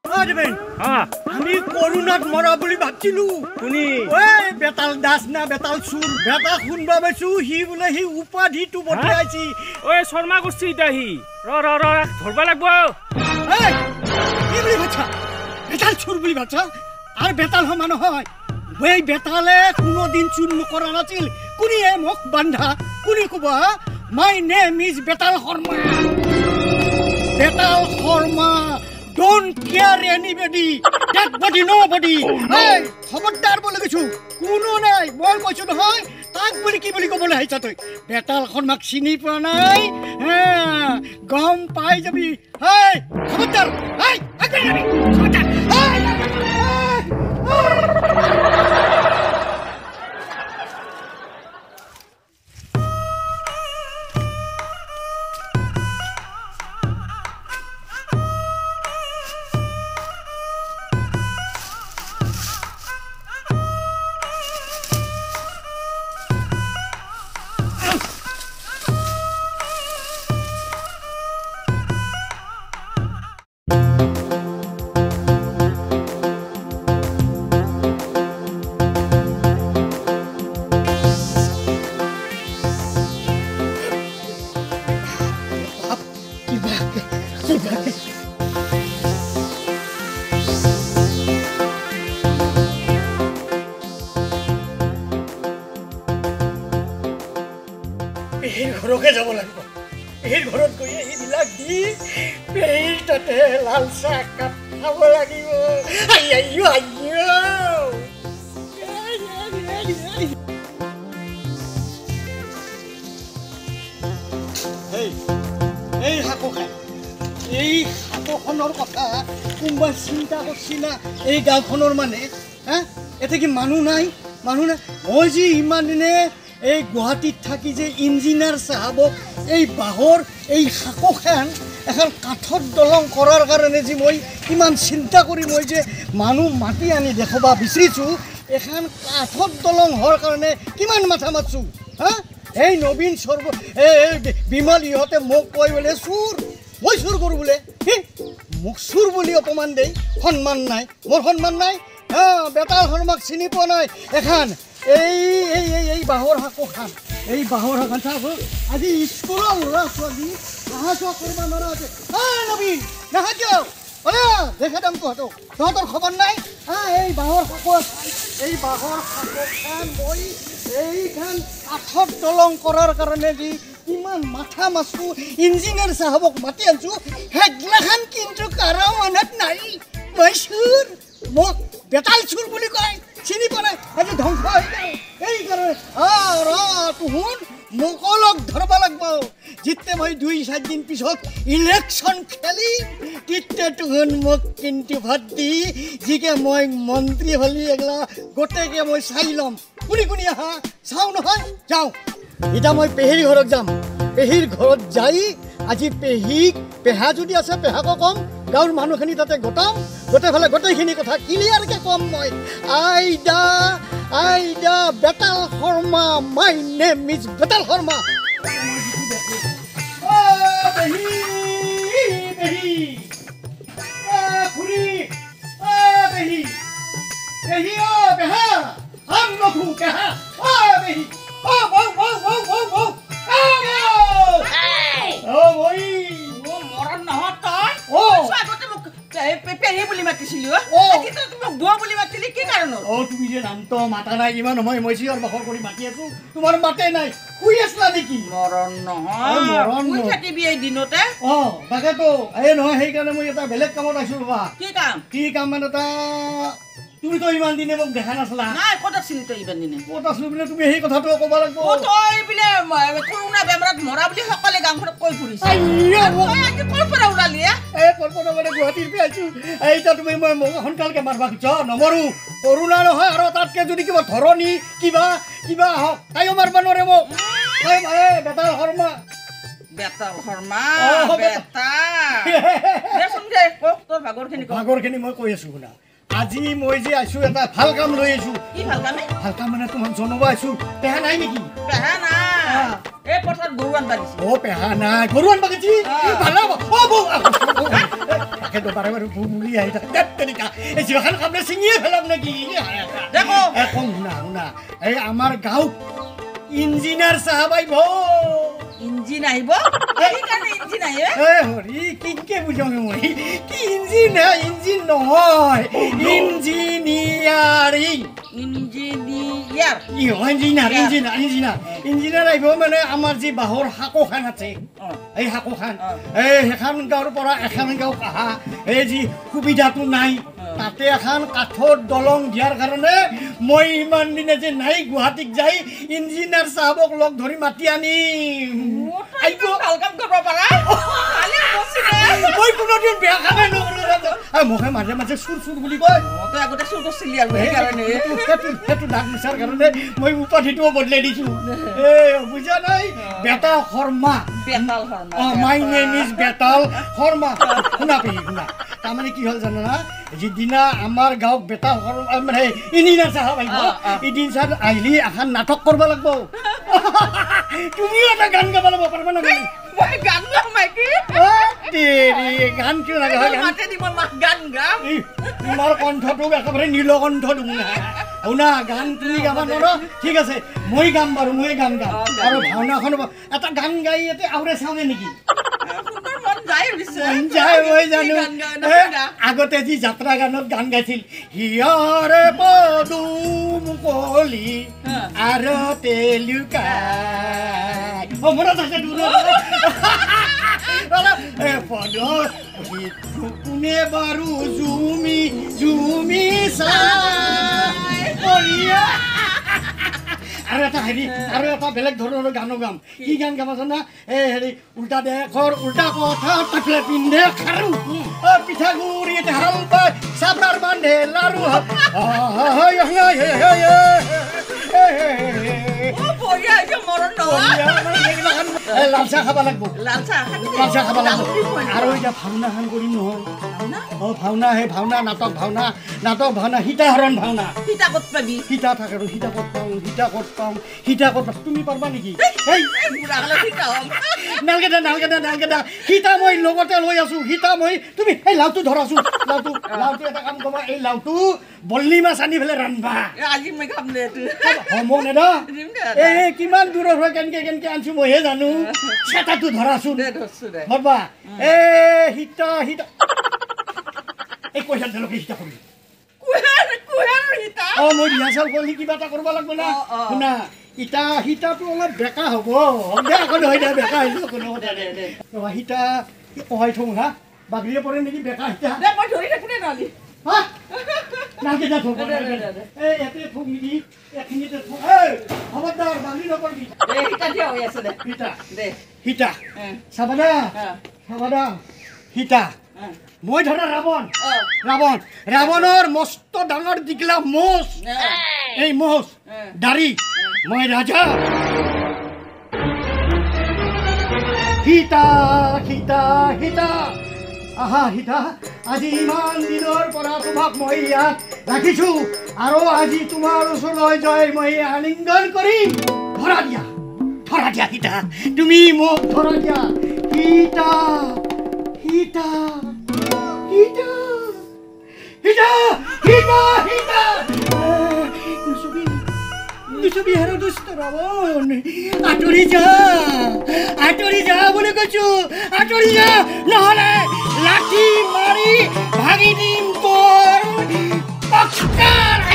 আমি করোনাত মরা বুলি ভাবছিলো শুনি ওই বেতাল দাস না বেতাল সুর বেটা শুনবা পাইছো সি বোলে সি উপাধিটো পঠিয়াইছি ওই শর্মা করছি ইটা হি র ধরবা লাগব এই কি বুলি ভাবছা বেতাল সুর বুলি ভাবছা আর বেতাল হমা নহয় ওই বেতালে কোনোদিন চুর নকরা নাছিল কোনিয়ে মোক বান্ধা কোনি কবা my name is Betal Sharma Betal Sharma Don't care anybody. That body nobody. Hey, খবরদার বলে কিছু কোনো নাই মই কৈছো নহয় তাক বলি কি বলি কবলৈ আহিছা তই বেতাল খনমাক চিনি পোৱা নাই গম পাই যাবি হেই খবরদার হেই আগে যাবি খবরদার ঘৰকে যাব লাগিব এই ঘৰত গৈ এইবিলাক দি পেহীৰ তাতে লাল চাহ কাপ খাব লাগিব আইয়ো এই শাকো খাই এই শাকখনৰ কথা কোনোবা চিন্তা কৰিছিলা এই গাঁওখনৰ মানে এতে কি মানুহ নাই মই যি ইমান দিনে এই গুৱাহাটীত থাকি যে ইঞ্জিনিয়াৰ সাহেবক এই বাহৰ এই শাকোখান এখন কাঠৰ দলং কৰাৰ কাৰণে যে মই কিমান চিন্তা কৰি মই যে মানুহ মাতি আনি দেখবা বিচাৰিছো এখন কাঠৰ দলং হোৱাৰ কাৰণে কিমান মাথা মাৰছো এই নবীন সৰ্ব এই বিমল ইহঁতে মোক কয় বোলে চুৰ মই চুৰ কৰোঁ বোলে মোক চুৰ বুলি অপমান দেই সন্মান নাই মোৰ সন্মান নাই বেতাল শৰ্মাক চিনি পোৱা নাই এখন এই বাহৰ শাকোখান এই বাহৰ শাকোখান চাব আজি স্কুলৰ ল'ৰা ছোৱালী অহা যোৱা কৰিব নোৱাৰা হৈছে নবীন নাহা কিয় দেখে দাম তহঁতৰ খবৰ নাই এই বাহৰ শাকোখান মই এইখান কাঠৰ দলং কৰাৰ কাৰণে যি কিমান মাথা মাছো ইঞ্জিনিয়াৰ চাহাবক মাতি আনছো সেইগিলাখান কিন্তু কাৰো মনত নাই মই চুৰ মোক বেতাল চুৰ বুলি কয় চিনি পোৱা নাই আজি ধ্বংস হৈ যায় এই কাৰণে তুহুন মোকলক ধৰবা লাগব জিতে মই 2-4 দিন পিছত ইলেকশ্যন খেলি তিতে তুহুন মোক কিন্তু ভোট দি যিকে মই মন্ত্ৰী হলি এগলা গোটেইকে মই চাই ল'ম কোনি আহা চাওঁ নহয় যাওঁ এতিয়া মই পেহীৰ ঘৰত যাম পেহীৰ ঘৰত যাই আজি পেহা যদি আছে পেহাকো কম গাঁৱৰ মানুহখিনি তাতে গোটাম গোটেই ফালে গোটেইখিনি কথা ক্লিয়াৰকে কম মই আইদা Betal Sharma my name is Betal Sharma তুমি যে নামটো মাতা নাই ইমান সময় মই চিঞৰ বাখৰ কৰি মাতি আছো তোমাৰ মাতে নাই শুই আছিলা নেকি মৰণ নহয় থাকিবি এই দিনতে তাকেতো এই নহয় সেইকাৰণে মই এটা বেলেগ কামত আহিছো ৰবা কি কাম মানে এটা তুমি তো ইমান দিনে মোক দেখা নাছিলা নাই ক'ত আছিলি তই ইমান দিনে ক'ত আছিলি বোলে তুমি সেই কথাটো ক'ব লাগিব তই বোলে কৰোনা বেমাৰত মৰা বুলি সকলে গাঁওখনত কৈ ফুৰিছে আজি ক'ৰ পৰা ওলালি ক'ৰ পৰা মানে গুৱাহাটীৰ পৰা আহিছো এইটা তুমি মই মোক সোনকালকে মাৰবা খুজিছ নমৰো কৰোনা নহয় আৰু তাতকে যদি কিবা ধৰণী কিবা হওক তাইও মাৰবা নোৱাৰে মোক বেতাল শৰ্মা তোৰ ভাগৰখিনি মই কৈ আছো শুনা আজি মই যে আইছো এটা ভাল কাম লৈ আইছো কি ভাল কাম মানে তোমাক জনাব আইছো পেহা নাই নেকি পেহা না এই পথাৰত গৰু আনবা দিছি পেহা নাই গৰু আনবা দিছি ভাল হ'ব বৌ তাকেতো বাৰে বাৰে বুবুলি আহি থাকে তেনেকা এই যিখন কামে ছিঙিয়ে পেলাম নেকি দেখো কম শুনা শুনা এই আমাৰ গাঁৱত ইঞ্জিনিয়াৰ চাহাব আহিব ইঞ্জিন আহিব সেইকাৰণে ইঞ্জিন আহে হৰি কিনকে বুজাওঁ মই কি ইঞ্জিন নহয় ইঞ্জিনিয়াৰিং ইঞ্জিনিয়াৰ আহিব মানে আমাৰ যি বাঁহৰ শাকোখান আছে এই শাকোখান সেইখন গাঁৱৰ পৰা এখন গাঁও আহা এই যি সুবিধাটো নাই তাতে এখন কাঠৰ দলং দিয়াৰ কাৰণে মই ইমান দিনে যে নাই গুৱাহাটীত যাই ইঞ্জিনিয়াৰ চাহাবক লগ ধৰি মাতি আনিম মই কোনোদিন বেয়া কামেই নকৰোঁ মোকে মাজে মাজে চুৰ বুলি কয় আগতে চুৰ কৰিছিলি আৰু সেইকাৰণে সেইটো ডাক নিচাৰ কাৰণে মই উপাধিটোও বদলাই দিছো বুজা নাই Betal Sharma my name is Betal Sharma শুনা পেহী শুনা তাৰমানে কি হ'ল জানো না যিদিনা আমাৰ গাঁৱত বেতাল শৰ্মা মানে ইঞ্জিনিয়াৰ চাহাব আহিব এদিন চাৰ আহিলি এখন নাটক কৰিব লাগিব তুমিও এটা গান গাব লাগিব পাৰিবা না গান গাম মাইকি গান কিয় লাগে তোমাৰ কণ্ঠটো একেবাৰে নীলকণ্ঠ শুনা গান তুমি গাবা নোৱাৰা ঠিক আছে মই গাম বাৰু মই গান গাম আৰু ভাওনাখন এটা গান গাই ইয়াতে আউৰে চাওঁগে নেকি মই জানো আগতে যি যাত্ৰা গানত গান গাইছিল হিয়ৰে পদুম কলি আৰু তেলুকাই মনত আছে কোনে বাৰু জুমি আৰু এটা হেৰি আৰু এটা বেলেগ ধৰণৰ গানো গাম কি গান গাম আছে না এই হেৰি উল্টা দেশৰ উল্টা কথা তাকলে পিন্ধে খাৰু পিঠাগুৰি হাল পায় চাপৰাৰ বান্ধে লাৰু লাল চাহ খাব লাগিব আৰু এতিয়া ভাওনাখন কৰিম নহয় ভাওনা নাটক সীতাহৰণ ভাওনা সীতা থাকে আৰু সীতা ক'ত পাওঁ তুমি পাৰিবা নেকি নালগেদা সীতা মই লগতে লৈ আছো তুমি এই লাওটো ধৰাছো লাওটো এটা কাম কবা এই লাওটো বল্লি মাছ আনি পেলাই ৰান্ধবা এই কিমান দূৰৰ পৰা কেনেকে আনছো মইহে জানো চেতাটো ধৰাছো ধৰবা সীতা এই পইচা দিলকে সীতা কৰিম মই ৰিহাৰ্চেল কৰিলে কিবা এটা কৰিব লাগিব না শুনা সীতাটো অলপ বেকা হ'ব বেকা আহিছো কোনো কথা সীতা কহাই থওঁ হা বাগৰিয়ে পৰে নেকি বেকা সীতা নালকেইটা থ'ব ইয়াতে থওঁ নেকি এইখিনিতে থওঁ খবৰদাৰ বাগৰি নকৰিবি সীতা চাবা সীতা মই ধৰা ৰাৱণৰ মস্ত ডাঙৰ দীঘলা মোচ এই মোচ দাড়ি মই ৰাজা সীতা আহা সীতা আজি ইমান দিনৰ পৰা তোমাক মই ইয়াত ৰাখিছো আৰু আজি তোমাৰ ওচৰলৈ যাই মই আলিংগন কৰিম ধৰা দিয়া সীতা তুমি মোক ধৰা দিয়া আঁতৰি যা বুলি কৈছো আঁতৰি যা নহলে লাঠি মাৰি ভাগি দিম তোৰ